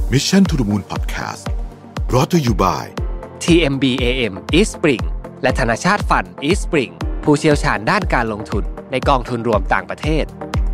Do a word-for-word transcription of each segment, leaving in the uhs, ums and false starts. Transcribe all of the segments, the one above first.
Mission to the Moon Podcast brought to you by ที เอ็ม บี เอ เอ็ม East Spring และธนาชาติฟัน East Spring ผู้เชี่ยวชาญด้านการลงทุนในกองทุนรวมต่างประเทศ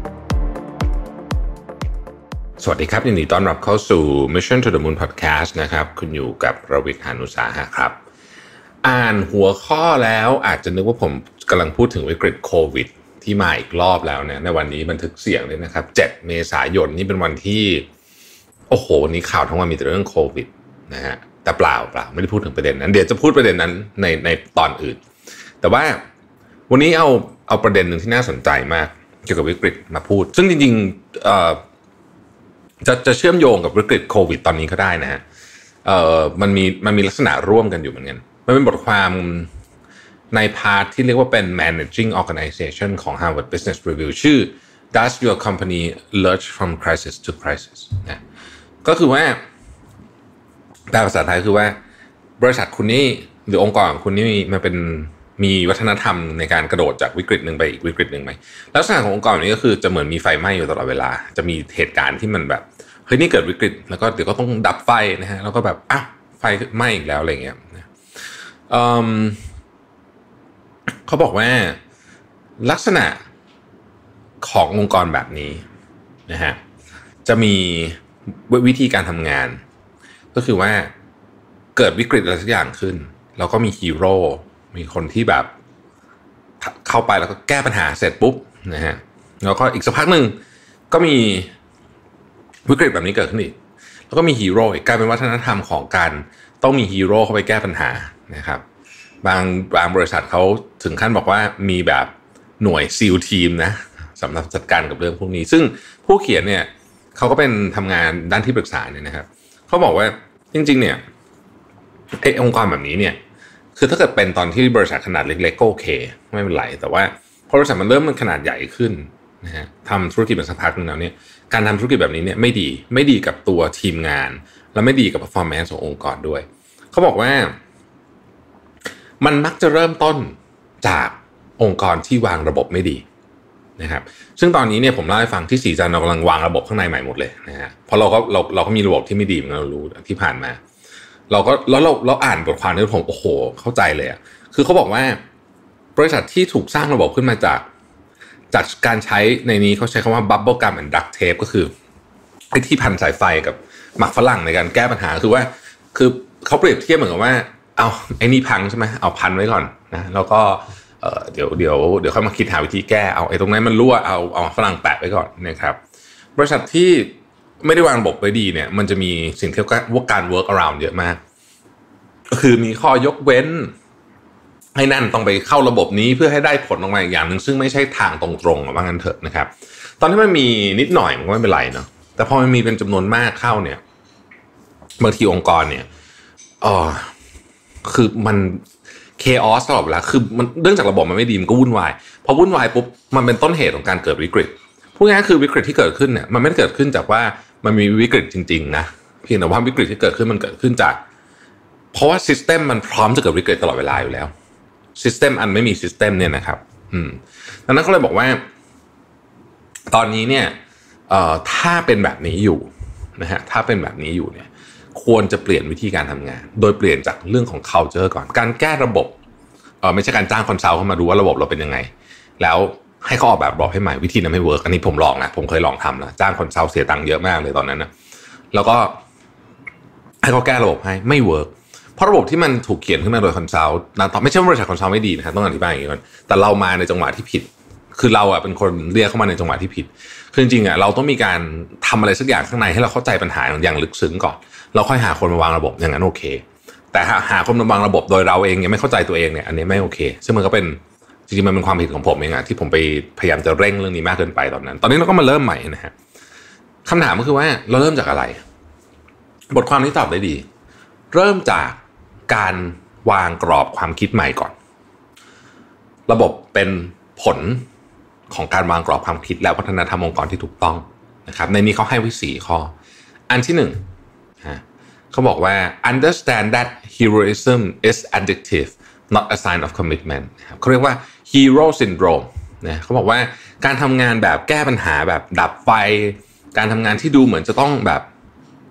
สวัสดีครับยินดีต้อนรับเข้าสู่ Mission to the Moon Podcast นะครับคุณอยู่กับรวิทย์ หาญอุตสาหะครับอ่านหัวข้อแล้วอาจจะนึกว่าผมกำลังพูดถึงวิกฤตโควิดที่มาอีกรอบแล้วเนี่ยในวันนี้บันทึกเสียงเลยนะครับเจ็ดเมษายนนี่เป็นวันที่โอ้โหนี้ข่าวทั้งวันมีแต่เรื่องโควิดนะฮะแต่เปล่าเปล่าไม่ได้พูดถึงประเด็นนั้นเดี๋ยวจะพูดประเด็นนั้นในในตอนอื่นแต่ว่าวันนี้เอาเอาประเด็นหนึ่งที่น่าสนใจมากเกี่ยวกับวิกฤตมาพูดซึ่งจริงๆเอ่อจะจะเชื่อมโยงกับวิกฤตโควิดตอนนี้ก็ได้นะฮะเอ่อมันมีมันมีลักษณะร่วมกันอยู่เหมือนกันมันเป็นบทความในพาร์ทที่เรียกว่าเป็น managing organization ของ Harvard Business Review ชื่อ Does your company lurch from crisis to crisis นะก็คือว่าแปลภาษาไทยคือว่าบริษัทคุณนี่หรือองค์กรของคุณนี่มันเป็นมีวัฒนธรรมในการกระโดดจากวิกฤตหนึ่งไปอีกวิกฤตหนึ่งไหมลักษณะขององค์กรนี้ก็คือจะเหมือนมีไฟไหม้อยู่ตลอดเวลาจะมีเหตุการณ์ที่มันแบบเฮ้ยนี่เกิดวิกฤตแล้วก็เดี๋ยวก็ต้องดับไฟนะฮะแล้วก็แบบอ้าวไฟไหม้อีกแล้วอะไรเงี้ยเอ่อเขาบอกว่าลักษณะขององค์กรแบบนี้นะฮะจะมีวิธีการทำงานก็คือว่าเกิดวิกฤตอะไรสักอย่างขึ้นแล้วก็มีฮีโร่มีคนที่แบบเข้าไปแล้วก็แก้ปัญหาเสร็จปุ๊บนะฮะแล้วก็อีกสักพักหนึ่งก็มีวิกฤตแบบนี้เกิดขึ้นอีกแล้วก็มีฮีโร่กลายเป็นวัฒนธรรมของการต้องมีฮีโร่เข้าไปแก้ปัญหานะครับบางบางบริษัทเขาถึงขั้นบอกว่ามีแบบหน่วยซีลทีมนะสำหรับจัดการกับเรื่องพวกนี้ซึ่งผู้เขียนเนี่ยเขาก็เป็นทำงานด้านที่ปรึกษาเนี่ยนะครับเขาบอกว่าจริงๆเนี่ยไอ้องค์กรแบบนี้เนี่ยคือถ้าเกิดเป็นตอนที่บริษัทขนาดเล็กๆก็โอเคไม่เป็นไรแต่ว่าพอบริษัทมันเริ่มมันขนาดใหญ่ขึ้นนะฮะทำธุรกิจเป็นสักพักนึงแล้วเนี่ยการทำธุรกิจแบบนี้เนี่ยไม่ดีไม่ดีกับตัวทีมงานและไม่ดีกับ performance ขององค์กรด้วยเขาบอกว่ามันมักจะเริ่มต้นจากองค์กรที่วางระบบไม่ดีนะครับซึ่งตอนนี้เนี่ยผมเล่าให้ฟังที่สี่จันเรากำลังวางระบบข้างในใหม่หมดเลยนะฮะเพราะเราก็เราเราก็มีระบบที่ไม่ดีเหมือนเรารู้ที่ผ่านมาเราก็แล้วเราเราอ่านบทความนี้ผมโอ้โหเข้าใจเลยอ่ะคือเขาบอกว่าบริษัทที่ถูกสร้างระบบขึ้นมาจากจากการใช้ในนี้เขาใช้คำว่า bubble gum and duct tape ก็คือไอ้ที่พันสายไฟกับหมักฝรั่งในการแก้ปัญหาคือว่าคือเขาเปรียบเทียบเหมือนกับว่าเอาไอ้นี่พังใช่ไหมเอาพันไว้ก่อนนะแล้วก็เอ่อเดี๋ยวเดี๋ยวเดี๋ยวค่อยมาคิดหาวิธีแก้เอาไอ้ตรงนั้นมันรั่วเอาเอาฝรั่งแปะไว้ก่อนนะครับบริษัทที่ไม่ได้วางระบบไว้ดีเนี่ยมันจะมีสิ่งที่เรียกว่าการ work around เยอะมากก็คือมีข้อยกเว้นให้นั่นต้องไปเข้าระบบนี้เพื่อให้ได้ผลออกมาอีกอย่างนึงซึ่งไม่ใช่ทางตรงๆว่างั้นเถอะนะครับตอนที่มันมีนิดหน่อยมันก็ไม่เป็นไรเนาะแต่พอมันมีเป็นจำนวนมากเข้าเนี่ยบางทีองค์กรเนี่ยเออคือมันเคออสตลอดเวลาคือมันเรื่องจากระบบมันไม่ดีมันก็วุ่นวายพอวุ่นวายปุ๊บมันเป็นต้นเหตุของการเกิดวิกฤตพูดง่ายๆคือวิกฤตที่เกิดขึ้นเนี่ยมันไม่ได้เกิดขึ้นจากว่ามันมีวิกฤตจริงๆนะเพียงแต่ว่าวิกฤตที่เกิดขึ้นมันเกิดขึ้นจากเพราะว่าซิสเต็มมันพร้อมจะเกิดวิกฤตตลอดเวลาอยู่แล้วซิสเต็มอันไม่มีซิสเต็มเนี่ยนะครับอืมดังนั้นเขาเลยบอกว่าตอนนี้เนี่ยเอ่อถ้าเป็นแบบนี้อยู่นะฮะถ้าเป็นแบบนี้อยู่เนี่ยควรจะเปลี่ยนวิธีการทำงานโดยเปลี่ยนจากเรื่องของ culture ก่อนการแก้ระบบเออไม่ใช่การจ้างคอนซัลท์เข้ามาดูว่าระบบเราเป็นยังไงแล้วให้เขาออกแบบระบบให้ใหม่วิธีนั้นไม่เวิร์กอันนี้ผมลองนะผมเคยลองทำแล้วจ้างคอนซัลท์เสียตังค์เยอะมากเลยตอนนั้นนะแล้วก็ให้เขาแก้ระบบให้ไม่เวิร์กเพราะระบบที่มันถูกเขียนขึ้นมาโดยคอนซัลท์นะไม่ใช่ว่าบริษัทคอนซัลท์ไม่ดีนะครับต้องอธิบายอย่างนี้ก่อนแต่เรามาในจังหวะที่ผิดคือเราอ่ะเป็นคนเรียกเข้ามาในจังหวะที่ผิดคือจริงๆอ่ะเราต้องมีการทำอะไรสักอย่างข้างในให้เราเข้าใจปัญหาอย่างลึกซึ้งก่อนเราค่อยหาคนมาวางระบบอย่างนั้นโอเคแต่หาหาคนมาวางระบบโดยเราเองยังไม่เข้าใจตัวเองเนี่ยอันนี้ไม่โอเคซึ่งมันก็เป็นจริงๆมันเป็นความผิดของผมเองอะที่ผมไปพยายามจะเร่งเรื่องนี้มากเกินไปตอนนั้นตอนนี้เราก็มาเริ่มใหม่นะฮะคำถามก็คือว่าเราเริ่มจากอะไรบทความนี้ตอบได้ดีเริ่มจากการวางกรอบความคิดใหม่ก่อนระบบเป็นผลของการวางกรอบความคิดและวัฒนธรรมองค์กรที่ถูกต้องนะครับในนี้เขาให้ไว้สี่ข้ออันที่หนึ่งเขาบอกว่า understand that heroism is adjective not a sign of commitment เขาเรียกว่า hero syndrome นะเขาบอกว่าการทำงานแบบแก้ปัญหาแบบดับไฟการทำงานที่ดูเหมือนจะต้องแบบ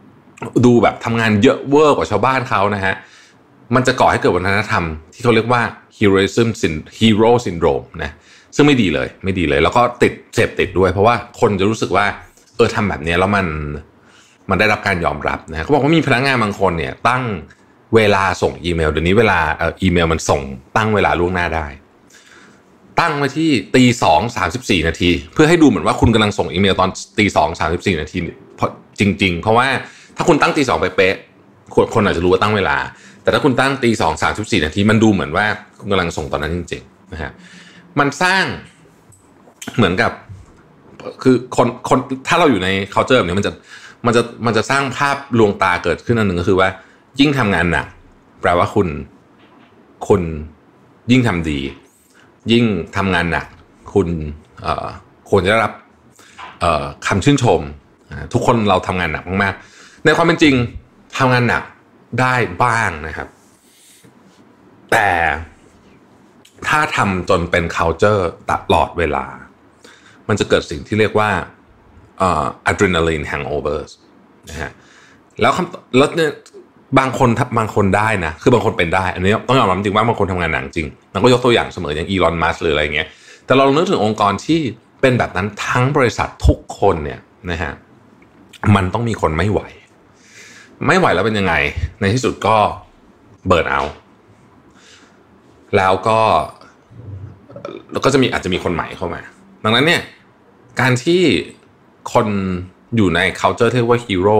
ดูแบบทำงานเยอะเวอร์กว่าชาวบ้านเขานะฮะมันจะก่อให้เกิดวัฒนธรรมที่เขาเรียกว่า heroism hero syndrome นะซึ่งไม่ดีเลยไม่ดีเลยแล้วก็ติดเสพติดด้วยเพราะว่าคนจะรู้สึกว่าเออทำแบบนี้แล้วมันมันได้รับการยอมรับนะเขาบอกว่ามีพนักงานบางคนเนี่ยตั้งเวลาส่งอีเมลเดี๋ยวนี้เวลาเอ่ออีเมลมันส่งตั้งเวลาล่วงหน้าได้ตั้งไว้ที่ตีสองสามสิบสี่นาทีเพื่อให้ดูเหมือนว่าคุณกำลังส่งอีเมลตอนตีสองสามสิบสี่นาทีจริงๆเพราะว่าถ้าคุณตั้งตีสองไปเป๊ะคนอาจจะรู้ว่าตั้งเวลาแต่ถ้าคุณตั้งตีสองสามสิบสี่นาทีมันดูเหมือนว่าคุณกำลังส่งตอนนั้นจริงๆนะฮะมันสร้างเหมือนกับคือคนคนถ้าเราอยู่ใน culture แบบนี้มันจะมันจะมันจะสร้างภาพลวงตาเกิดขึ้นอันหนึ่งก็คือว่ายิ่งทำงานหนักแปลว่าคุณคุณยิ่งทำดียิ่งทำงานหนักคุณเอ่อควรจะได้รับเอ่อคำชื่นชมทุกคนเราทำงานหนักมากๆในความเป็นจริงทำงานหนักได้บ้างนะครับแต่ถ้าทำจนเป็น culture ตลอดเวลามันจะเกิดสิ่งที่เรียกว่าเอ่อ adrenaline hangovers นะฮะแล้วคำแล้วเนี่ยบางคนบางคนได้นะคือบางคนเป็นได้อันนี้ต้องยอมรับจริงว่าบางคนทำงานหนักจริงมันก็ยกตัวอย่างเสมออย่างอีลอนมัสก์หรืออะไรเงี้ยแต่เรานึกถึงองค์กรที่เป็นแบบนั้นทั้งบริษัททุกคนเนี่ยนะฮะมันต้องมีคนไม่ไหวไม่ไหวแล้วเป็นยังไงในที่สุดก็เบิร์นเอาท์แล้วก็แล้วก็จะมีอาจจะมีคนใหม่เข้ามาดังนั้นเนี่ยการที่คนอยู่ใน culture ที่เรียกว่า hero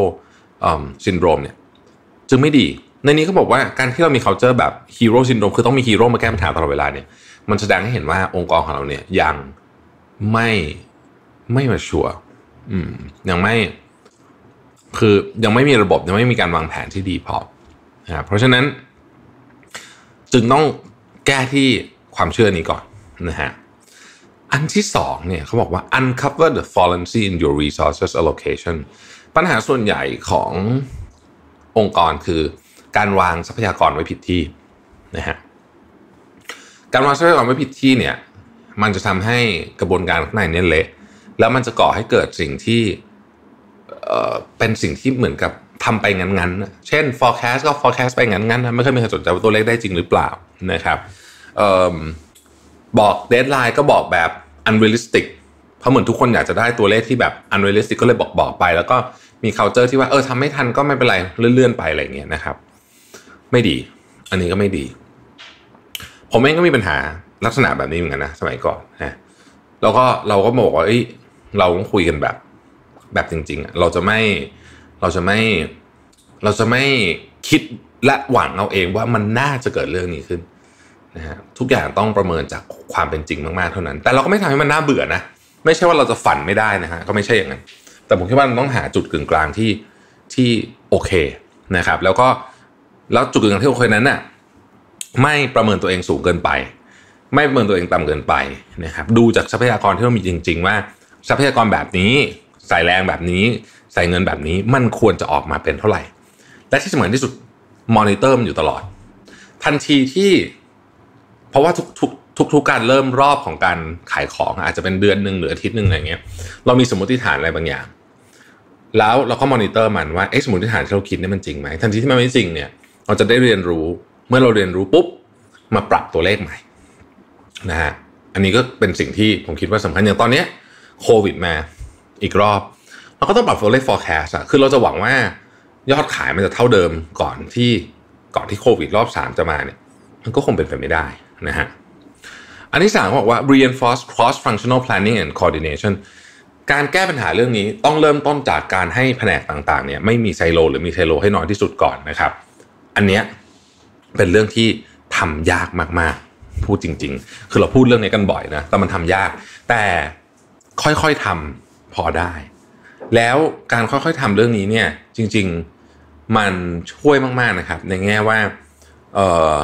syndrome เนี่ยจึงไม่ดีในนี้เขาบอกว่าการที่เรามี culture แบบ hero syndrome คือต้องมีฮีโร่มาแก้ปัญหาตลอดเวลาเนี่ยมันแสดงให้เห็นว่าองค์กรของเราเนี่ยยังไม่ไม่มาชัวร์อืมยังไม่คือยังไม่มีระบบยังไม่มีการวางแผนที่ดีพอนะเพราะฉะนั้นจึงต้องแก้ที่ความเชื่อนี้ก่อนนะฮะอันที่สองเนี่ยเขาบอกว่า uncover the fallacy in your resources allocation ปัญหาส่วนใหญ่ขององค์กรคือการวางทรัพยากรไว้ผิดที่นะฮะการวางทรัพยากรไว้ผิดที่เนี่ยมันจะทำให้กระบวนการข้างในเนี่ยเละแล้วมันจะก่อให้เกิดสิ่งที่เอ่อเป็นสิ่งที่เหมือนกับทำไปงั้นๆเช่น forecast ก็ forecast ไปงั้นๆนะไม่เคยมีใครสนใจว่าตัวเลขได้จริงหรือเปล่านะครับเอ่อบอก deadline ก็บอกแบบ unrealistic เพราะเหมือนทุกคนอยากจะได้ตัวเลขที่แบบ unrealistic ก็เลยบอกบอกไปแล้วก็มี culture ที่ว่าเออทำไม่ทันก็ไม่เป็นไรเลื่อนๆไปอะไรอย่างเงี้ยนะครับไม่ดีอันนี้ก็ไม่ดีผมเองก็มีปัญหาลักษณะแบบนี้เหมือนกันนะสมัยก่อนนะแล้วก็เราก็บอกว่าเอ้ยเราต้องคุยกันแบบแบบจริงๆเราจะไม่เราจะไม่เราจะไม่คิดและหวังเอาเองว่ามันน่าจะเกิดเรื่องนี้ขึ้นนะฮะทุกอย่างต้องประเมินจากความเป็นจริงมากๆเท่านั้นแต่เราก็ไม่ทำให้มันน่าเบื่อนะไม่ใช่ว่าเราจะฝันไม่ได้นะฮะก็ไม่ใช่อย่างนั้นแต่ผมคิดว่าเราต้องหาจุดกึ่งกลางที่ที่โอเคนะครับแล้วก็แล้วจุดกึ่งกลางที่โอเคนั้นน่ะไม่ประเมินตัวเองสูงเกินไปไม่ประเมินตัวเองต่ำเกินไปนะครับดูจากทรัพยากรที่เรามีจริงๆว่าทรัพยากรแบบนี้ใส่แรงแบบนี้ใส่เงินแบบนี้มันควรจะออกมาเป็นเท่าไหร่และที่สำคัญที่สุดมอนิเตอร์มันอยู่ตลอดทันทีที่เพราะว่าทุกทุกทุกทุกการเริ่มรอบของการขายของอาจจะเป็นเดือนนึงหรืออาทิตย์นึงอะไรเงี้ยเรามีสมมติฐานอะไรบางอย่างแล้วเราก็มอนิเตอร์มันว่าเอ๊ะสมมติฐานที่เราคิดนี่มันจริงไหมทันทีที่มันไม่จริงเนี่ยเราจะได้เรียนรู้เมื่อเราเรียนรู้ปุ๊บมาปรับตัวเลขใหม่นะฮะอันนี้ก็เป็นสิ่งที่ผมคิดว่าสำคัญอย่างตอนนี้โควิดมาอีกรอบเราก็ต้องปรับตัวเลข forecast อะคือเราจะหวังว่ายอดขายมันจะเท่าเดิมก่อนที่ก่อนที่โควิดรอบสามจะมาเนี่ยมันก็คงเป็นไปไม่ได้นะฮะอันที่สามบอกว่า reinforce cross functional planning and coordination การแก้ปัญหาเรื่องนี้ต้องเริ่มต้นจากการให้แผนกต่างๆเนี่ยไม่มีไซโลหรือมีไซโลให้น้อยที่สุดก่อนนะครับอันเนี้ยเป็นเรื่องที่ทำยากมากๆพูดจริงๆคือเราพูดเรื่องนี้กันบ่อยนะแต่มันทำยากแต่ค่อยๆทำพอได้แล้วการค่อยๆทำเรื่องนี้เนี่ยจริงๆมันช่วยมากๆนะครับในแง่ว่าเออ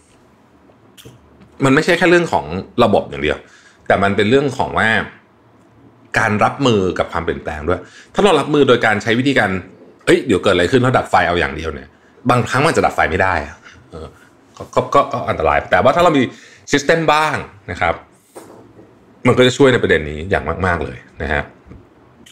มันไม่ใช่แค่เรื่องของระบบอย่างเดียวแต่มันเป็นเรื่องของว่าการรับมือกับความเปลี่ยนแปลงด้วยถ้าเรารับมือโดยการใช้วิธีการเอ้ยเดี๋ยวเกิดอะไรขึ้นแล้วดับไฟเอาอย่างเดียวเนี่ยบางครั้งมันจะดับไฟไม่ได้เออก็ก็ก็อันตรายแต่ว่าถ้าเรามีซิสเต็มบ้างนะครับมันก็จะช่วยในประเด็นนี้อย่างมากๆเลยนะฮะ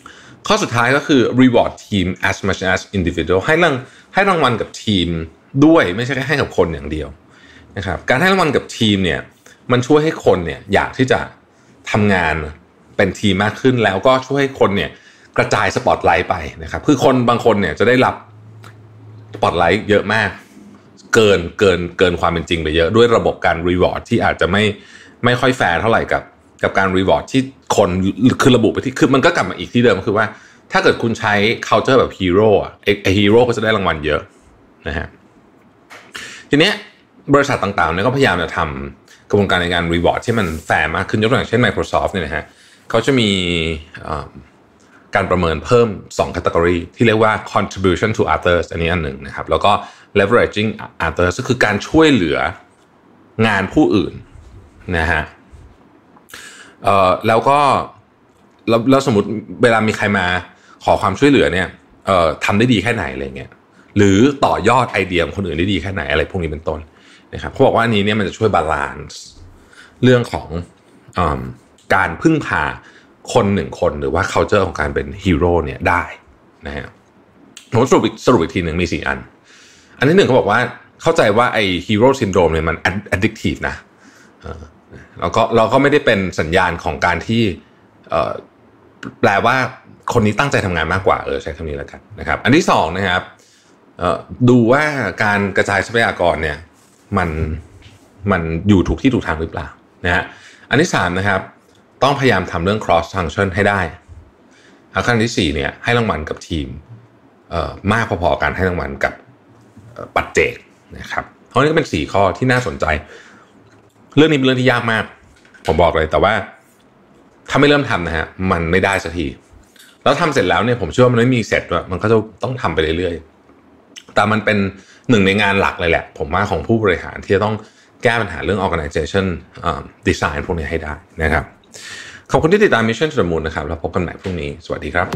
ข้อสุดท้ายก็คือ reward team as much as individual ให้รางให้รางวัลกับทีมด้วยไม่ใช่แค่ให้กับคนอย่างเดียวนะครับการให้รางวัลกับทีมเนี่ยมันช่วยให้คนเนี่ยอยากที่จะทำงานเป็นทีมมากขึ้นแล้วก็ช่วยให้คนเนี่ยกระจายสปอตไลท์ไปนะครับคือคนบางคนเนี่ยจะได้รับสปอตไลท์เยอะมากเกินเกินเกินความเป็นจริงไปเยอะด้วยระบบการรีวอร์ดที่อาจจะไม่ไม่ค่อยแฟร์เท่าไหร่กับกับการรีวอร์ดที่คนคือระบุไปที่คือมันก็กลับมาอีกที่เดิมคือว่าถ้าเกิดคุณใช้ culture แบบฮีโร่อะไอ้ฮีโร่ก็จะได้รางวัลเยอะนะฮะทีเนี้ยบริษัทต่างๆเนี่ยก็พยายามจะทำกระบวนการในการรีวอร์ดที่มันแฟร์มากขึ้นยกตัวอย่างเช่น Microsoft เนี่ยนะฮะเขาจะมีการประเมินเพิ่มสอง category ที่เรียกว่า contribution to others อันนี้อันหนึ่งนะครับแล้วก็ leveraging others ก็คือการช่วยเหลืองานผู้อื่นนะฮะเอ่อแล้วก็แล้วแล้วสมมุติเวลามีใครมาขอความช่วยเหลือเนี่ยเอ่อทำได้ดีแค่ไหนอะไรเงี้ยหรือต่อยอดไอเดียของคนอื่นได้ดีแค่ไหนอะไรพวกนี้เป็นต้นนะครับเขาบอกว่าอันนี้เนี่ยมันจะช่วยบาลานซ์เรื่องของอ่าการพึ่งพาคนหนึ่งคนหรือว่า culture ของการเป็นฮีโร่เนี่ยได้นะฮะผมสรุปสรุปอีกทีหนึ่งมีสี่อันอันที่หนึ่งเขาบอกว่าเข้าใจว่าไอ้ฮีโร่ซินโดรมเนี่ยมัน addictive นะแล้วก็เราก็ไม่ได้เป็นสัญญาณของการที่แปลว่าคนนี้ตั้งใจทำงานมากกว่าเออใช้คำนี้แล้วกันนะครับอันที่สองนะครับดูว่าการกระจายทรัพยากรเนี่ยมันมันอยู่ถูกที่ถูกทางหรือเปล่านะฮะอันที่สามนะครับต้องพยายามทำเรื่อง cross function ให้ได้ขั้นที่สี่เนี่ยให้รางวัลกับทีมมากพอๆกันให้รางวัลกับปัจเจกนะครับเพราะนี่ก็เป็นสี่ข้อที่น่าสนใจเรื่องนี้เป็นเรื่องที่ยากมากผมบอกเลยแต่ว่าถ้าไม่เริ่มทำนะฮะมันไม่ได้สักทีแล้วทำเสร็จแล้วเนี่ยผมเชื่อว่ามันไม่มีเสร็จด้วยมันก็จะต้องทำไปเรื่อยๆแต่มันเป็นหนึ่งในงานหลักเลยแหละผมว่าของผู้บริหารที่จะต้องแก้ปัญหาเรื่อง organization design พวกนี้ให้ได้นะครับขอบคุณที่ติดตาม Mission to the Moon นะครับแล้วพบกันใหม่พรุ่งนี้สวัสดีครับ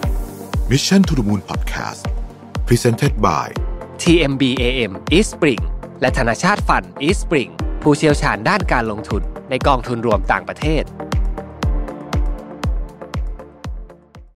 Mission to the Moon Podcast Presented by ที เอ็ม บี เอ เอ็ม East Spring และธนาชาติฟัน East Spring ผู้เชี่ยวชาญด้านการลงทุนในกองทุนรวมต่างประเทศ